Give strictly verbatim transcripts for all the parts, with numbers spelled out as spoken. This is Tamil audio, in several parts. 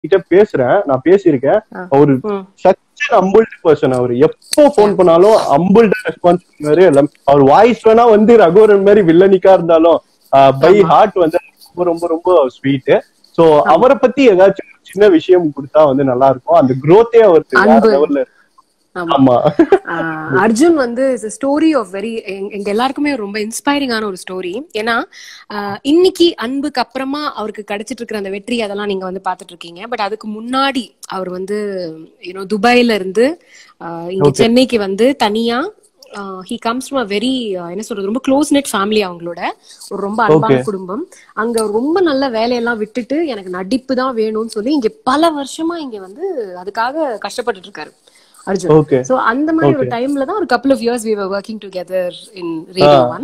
கிட்ட பேசுறேன், நான் பேசியிருக்கேன். அவரு சச் அன் ஹம்பிள்ட் பர்சன். அவரு எப்போ போன் பண்ணாலும் ஹம்பிள்டா ரெஸ்பான்ஸ் பண்ணுவாரு. எல்லாம் அவர் வாய்ஸ் வேணா வந்து ரகுவரன் மாதிரி வில்லனிக்கா இருந்தாலும் பை ஹார்ட் வந்து ரொம்ப ரொம்ப ரொம்ப ஸ்வீட். சோ அவரை பத்தி ஏதாச்சும் சின்ன விஷயம் கொடுத்தா வந்து நல்லா இருக்கும். அந்த growth-ஏ அவருக்கு வேற லெவல்ல. ஆமா, அர்ஜுன் வந்து ஸ்டோரி ஆஃப் வெரி எங்க எல்லாருக்குமே ரொம்ப இன்ஸ்பைரிங்கான ஒரு ஸ்டோரி. ஏன்னா இன்னைக்கு அன்புக்கு அப்புறமா அவருக்கு கிடைச்சிட்டு இருக்கிற அந்த வெற்றி அதெல்லாம் நீங்க வந்து பாத்துட்டு இருக்கீங்க. பட் அதுக்கு முன்னாடி அவர் வந்து யூனோ துபாயில இருந்து இங்க சென்னைக்கு வந்து தனியா he comes from a very என்ன சொல்றது ரொம்ப க்ளோஸ் நெட் ஃபேமிலி. அவங்களோட ஒரு ரொம்ப அன்பான குடும்பம். அங்க ரொம்ப நல்ல வேலையெல்லாம் விட்டுட்டு எனக்கு நடிப்பு தான் வேணும்னு சொல்லி இங்க பல வருஷமா இங்க வந்து அதுக்காக கஷ்டப்பட்டுட்டு இருக்காரு அர்ஜுன். சோ அந்த மாதிரி ஒரு டைம்ல தான் ஒரு couple of years we were working together in radio one.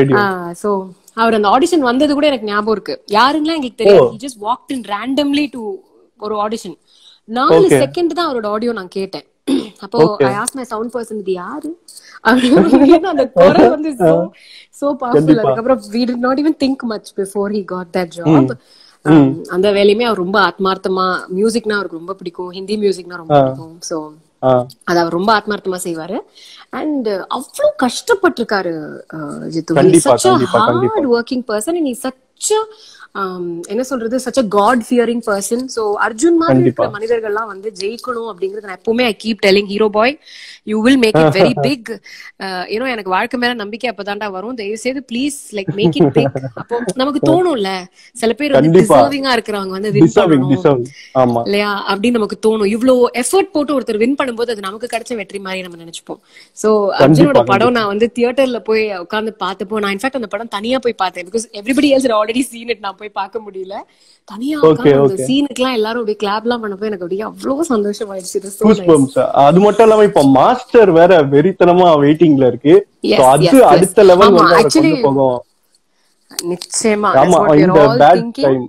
So அவர் அந்த ஆடிஷன் வந்தது கூட எனக்கு ஞாபகம் இருக்கு. யாருன்னா எங்களுக்கு தெரியாது. he just walked in randomly to ஒரு ஆடிஷன். நாலு செகண்ட் தான் அவரோட ஆடியோ நான் கேட்டேன். அப்போ I asked my sound person இது யாரு அப்படின்னு. அந்த குரல் வந்து so so powerful. அதுக்கப்புறம் we did not even think much before he got that job. அந்த வேலையுமே அவர் ரொம்ப ஆத்மார்த்தமா, மியூசிக்னா அவருக்கு ரொம்ப பிடிக்கும், ஹிந்தி மியூசிக்னா ரொம்ப பிடிக்கும். சோ அது அவர் ரொம்ப ஆத்மார்த்தமா செய்வாரு. அண்ட் அவ்வளவு கஷ்டப்பட்டிருக்காரு Jitu. He is such a hard working person and he is such a என்ன சொல்றது such a god fearing person. So Arjun மாதிரி இருக்கிற மனிதர்கள்லாம் வந்து ஜெயிக்கணும் அப்படிங்கறது நான் எப்பவுமே I keep telling hero boy you will make it very big. you know எனக்கு வாழ்க்கை மேல நம்பிக்கை அப்பதான்டா வரும். தயவு செய்து please like make it big. அப்போ நமக்கு தோணும்ல சில பேர் வந்து டிசர்விங்கா இருக்கிறவங்க வந்து வின் பண்ணணும் இல்லையா அப்படின்னு நமக்கு தோணும். இவ்வளவு எஃபர்ட் போட்டு ஒருத்தர் வின் பண்ணும்போது அது நமக்கு கிடைச்ச வெற்றி மாதிரி நம்ம நினைச்சுப்போம். சோ அர்ஜுனோட படம் நான் வந்து தியேட்டர்ல போய் உட்கார்ந்து பார்த்தப்போ நான் இன்ஃபேக்ட் அந்த படம் தனியா போய் பார்த்தேன். Because everybody else had already seen it. நான் போய் பார்க்க முடியல. தனியா உட்கார்ந்து சீனுக்குலாம் எல்லாரும் அப்படியே கிளாப் எல்லாம் பண்ணப்போ எனக்கு அப்படியே அவ்வளவு சந்தோஷம் ஆயிடுச்சு. அது மட்டும் இல்லாம இப்ப மாஸ்டர் வேற வெறித்தனமா வெயிட்டிங்ல இருக்கு. அது அடுத்த லெவல் வந்து போகும் நிச்சயமா. ஆமா இந்த பேட் டைம்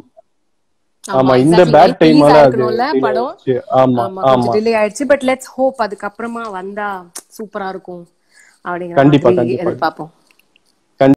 ஆமா இந்த பேட் டைமால அது படம் ஆமா ஆமா டிலே ஆயிடுச்சு. பட் லெட்ஸ் ஹோப் அதுக்கு அப்புறமா வந்தா சூப்பரா இருக்கும் அப்படிங்கறது எதிர்பார்ப்போம்.